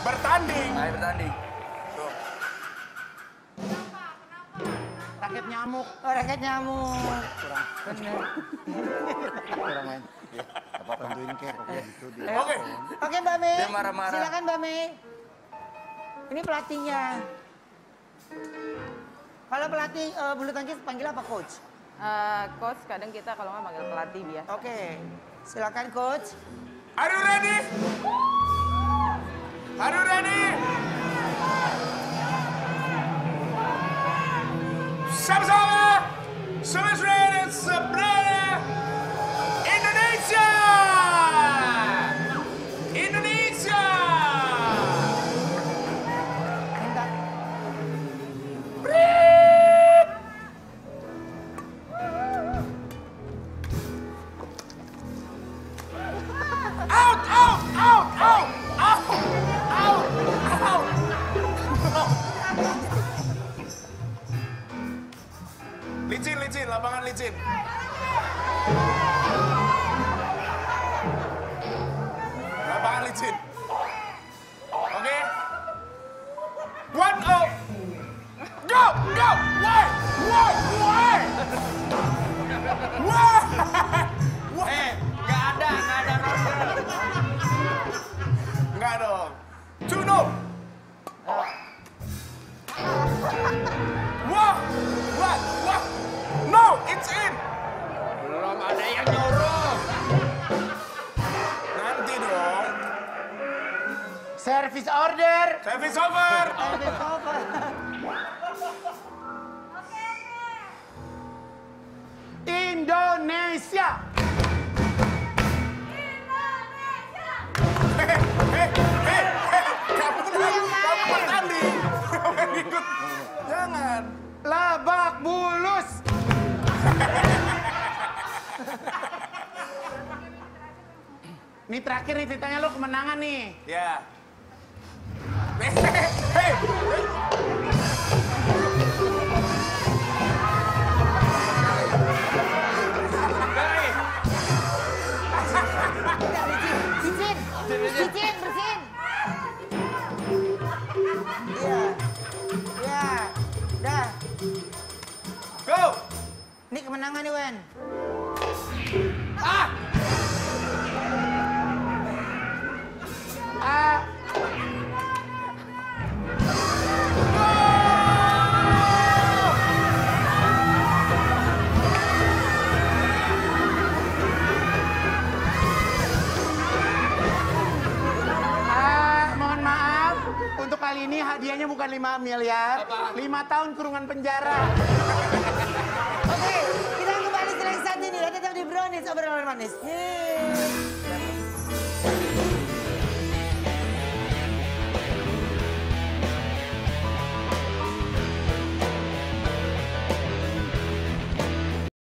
Bertanding. Ayo bertanding. Tuh. Raket nyamuk. Oh, raket nyamuk. Kurang. Bener. Kurang main. Apa bantuin kek kok gitu dia. Oke. Oke, Mbak Mei. Dia marah-marah. Silakan Mbak Mei. Ini pelatihnya. Kalau pelatih bulu tangkis panggil apa, coach? Coach kadang kita kalau nggak manggil pelatih biasa. Oke. Silakan coach. Are you ready? Are you ready? Sama-sama. Semua sebenarnya. Indonesia. Indonesia. Minta. Out, out, out, out, out, out, out. Licin, licin, lapangan licin. Lapangan licin. Oke. 1-0. Go, go. Why? Why? Why? Why? Nggak ada Roger. Enggak dong. 2-0. Wah, wah, wah. No, it's in. Belum ada yang nyuruh. Nanti dong. Service order. Service over. Service over. Indonesia. Kamu bertanding. Kamu ikut. Jangan. Lebak Bulus. Ini terakhir nih ceritanya lo kemenangan nih. Ya. Hei. Licin. Licin, bersihin. Iya. Iya. Dah. Go. Ini kemenangan nih, Wen. Ah. Mohon maaf, untuk kali ini hadiahnya bukan 5 miliar, 5 tahun kurungan penjara. Oke, kita kembali setelah saat ini. Tetap di Brownies, obrolan manis.